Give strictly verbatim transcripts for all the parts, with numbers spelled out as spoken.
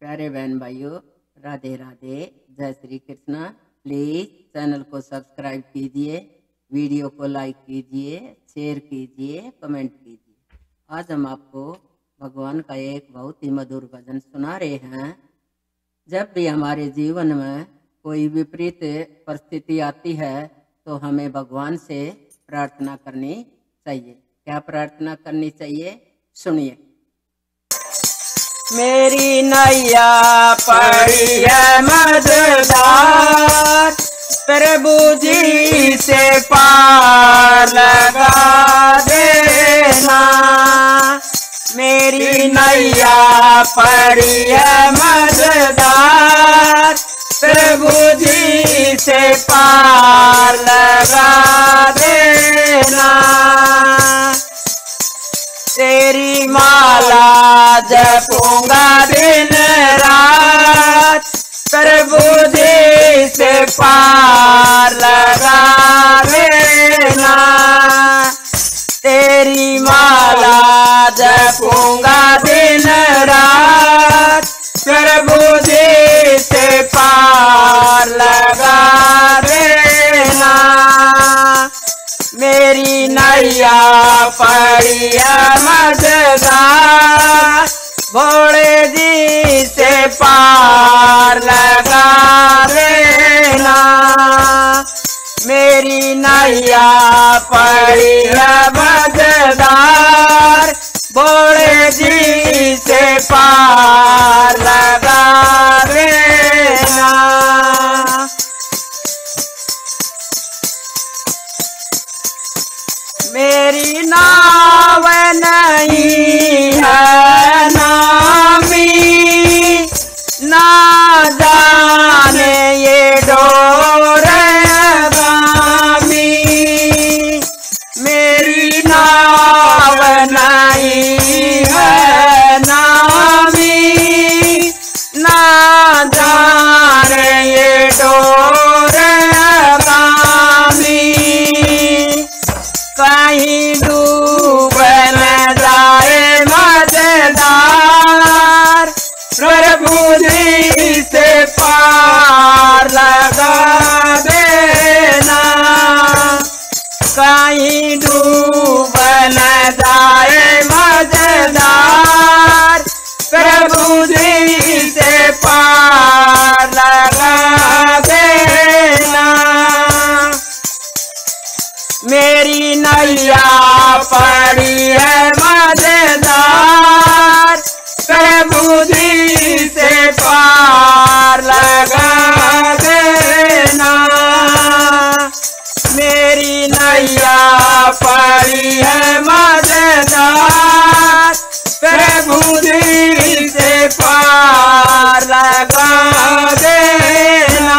प्यारे बहन भाइयों, राधे राधे, जय श्री कृष्णा। प्लीज चैनल को सब्सक्राइब कीजिए, वीडियो को लाइक कीजिए, शेयर कीजिए, कमेंट कीजिए। आज हम आपको भगवान का एक बहुत ही मधुर भजन सुना रहे हैं। जब भी हमारे जीवन में कोई विपरीत परिस्थिति आती है तो हमें भगवान से प्रार्थना करनी चाहिए। क्या प्रार्थना करनी चाहिए, सुनिए। मेरी नैया पड़ी है मझधार, प्रभु जी से पार लगा देना। मेरी नैया पड़ी है मझधार, प्रभु जी से पार लगा देना। तेरी माला जपूंगा दिन रात, प्रभु जी से पार लगा देना। तेरी माला जपूंगा दिन रात, प्रभु जी से पार लगा देना। मेरी नैया पड़ी है मझधार, भोले जी से पार लगा देना। मेरी नैया पड़ी है मझधार, भोले जी से पार लगा देना। मेरी नाव नहीं है नामी, ना जाने ये डोर गामी। मेरी नाव नहीं है नामी, ना जाने ये डोर गामी। कहीं डूब न जाए मझधार, प्रभु जी से पार लगा देना। कहीं डूब न जाए मझधार, प्रभु जी से पार लगा देना। मेरी नैया पड़ी है मझधार, प्रभु जी से पार लगा देना। मेरी नैया पड़ी है मझधार, प्रभु जी से पार लगा देना।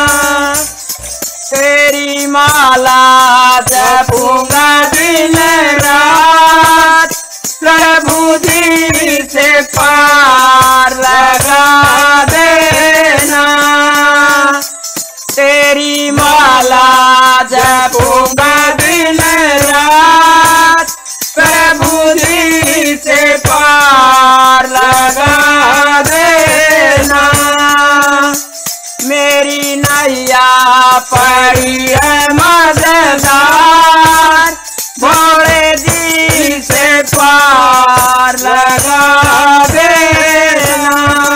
तेरी माला जपूंगा दिन रात, प्रभु जी से पार लगा देना। तेरी माला जपूंगा दिन रात, प्रभु जी से पार लगा देना। मेरी नैया पड़ी है मझधार, भोले जी से पार लगा देना।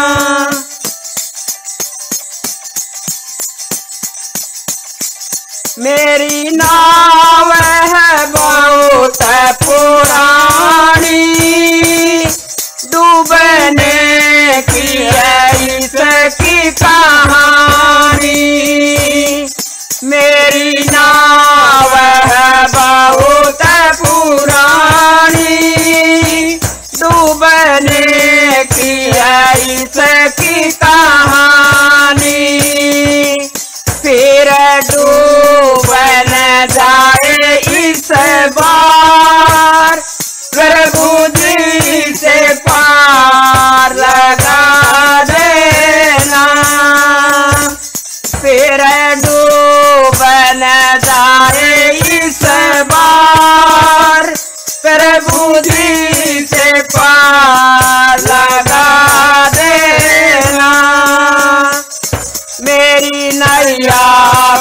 मेरी नाव है बहुत पुरानी, डूबने की है इसकी कहानी। मेरी नाव है बहुत पुरानी, डूबने की है इसकी कहानी। फिर डूब न जाए इस बार, प्रभु जी से पार लगा देना। फिर डूब न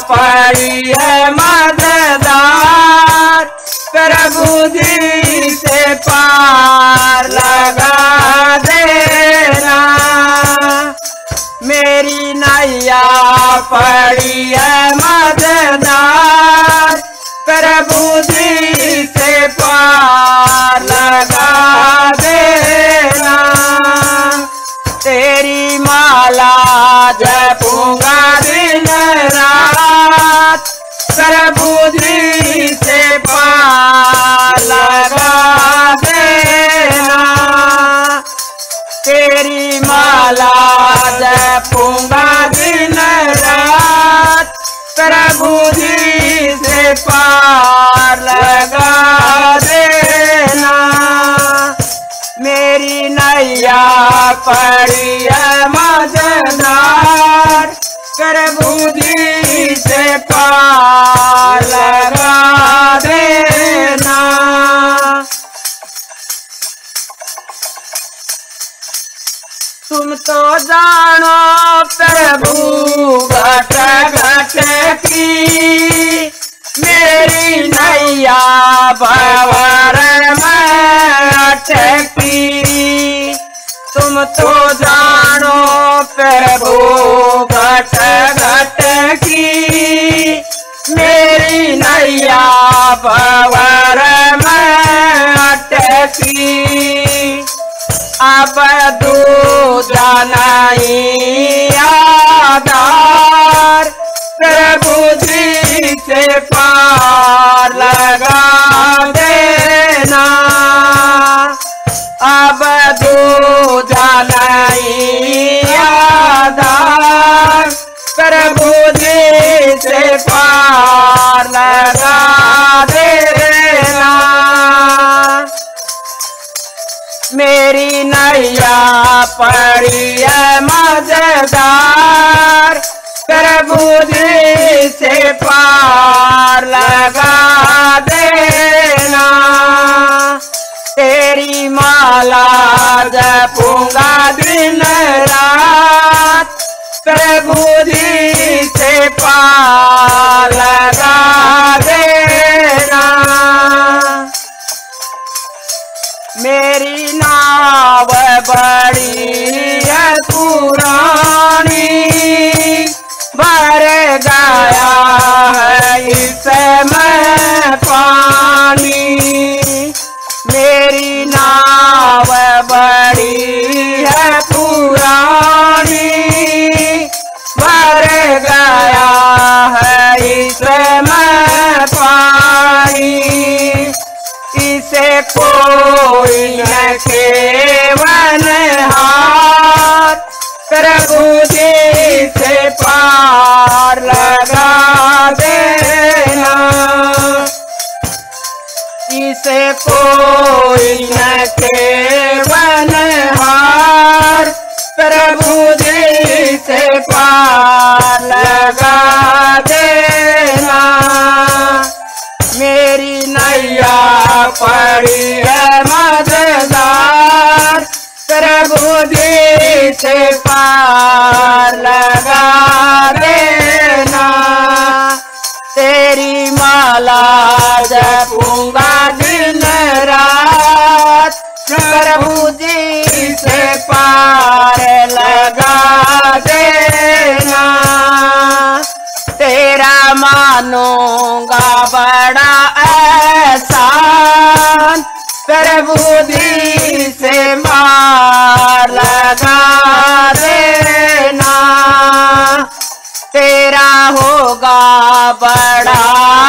पड़ी है मददगार, प्रभु जी से पार लगा देना। मेरी नैया पड़ी है मददगार, प्रभु जी से पार लगा देना। तेरी माला जपूंगा दिन रात, प्रभु जी से पार लगा देना। तेरी माला जपूंगा दिन रात, प्रभु जी से पार लगा देना। मेरी नैया पड़ी है मददगार, प्रभु जी से पार लगा देना। तुम तो जानो प्रभु घट घट की, मेरी नैया भंवर में अटकी। तुम तो जानो प्रभु घट घट की, मेरी नैया भंवर में अटकी। अब दूजा नहीं आधार, प्रभु जी से पार लगा देना। अब दूजा नहीं आधार, प्रभु जी से पार लगा देना। मेरी नैया पड़ी है मददगार, प्रभु जी से पार लगा देना। तेरी माला जपूंगा दिन रात, प्रभु जी से पार लगा देना। मेरी नाव बड़ी है पुरानी, भर गया है इसमें पानी। मेरी नाव बड़ी है पुरानी, भर गया है इसमें पानी। इसे कोई न केवल हार, प्रभु जी से पार लगा देना। इसे कोई न केवल हार, प्रभु जी से पार लगा देना। मेरी नैया पड़ी है मददगार, प्रभु जी से पार लगा देना। तेरी माला जपूंगा दिन रात, प्रभु जी से पार लगा देना। तेरा मानूंगा बड़ा एहसान, प्रभु जी से पार लगा देना। तेरा होगा बड़ा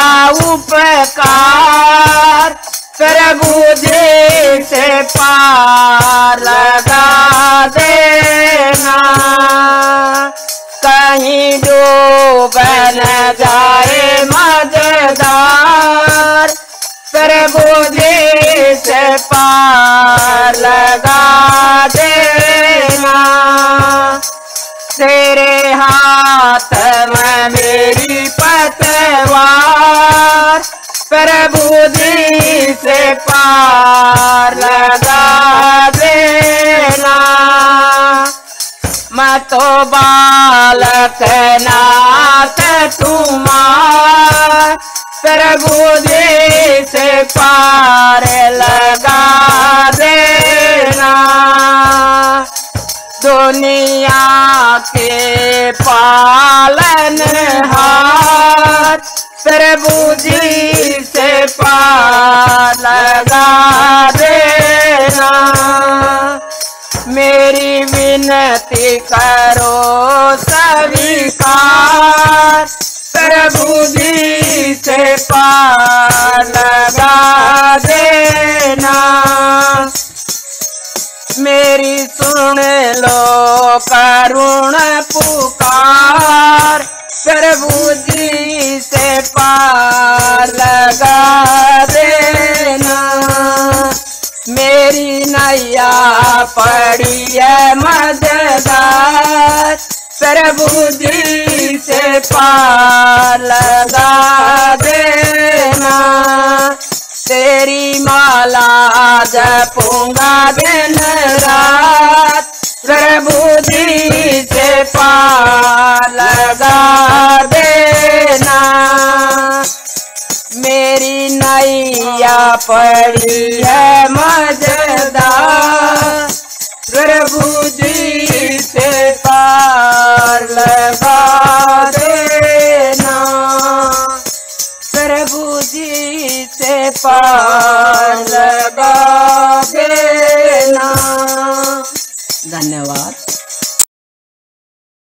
उपकार, प्रभु जी से पार लगा देना। कहीं डूब न जाए मददगार, प्रभु जी से पार लगा देना। तेरे हाथ में मेरी पतवार, प्रभु जी से पार लगा देना। मैं तो बालक नाथ तुम्हारा, प्रभु जी से पार लगा देना। दुनिया के पालनहार प्रभु जी से पार लगा देना। मेरी विनती करो स्वीकार प्रभु जी से पार लगा देना। मेरी सुन लो करुण पुकार प्रभु जी से पार लगा देना। मेरी नैया पड़ी है मददगार प्रभु जी से पार लगा देना। तेरी माला जपूंगा दिन रात प्रभु जी से पार लगा देना। मेरी नैया पड़ी है मजेदार प्रभु जी से पार लगा देना। प्रभु जी से पार लगा देना। धन्यवाद।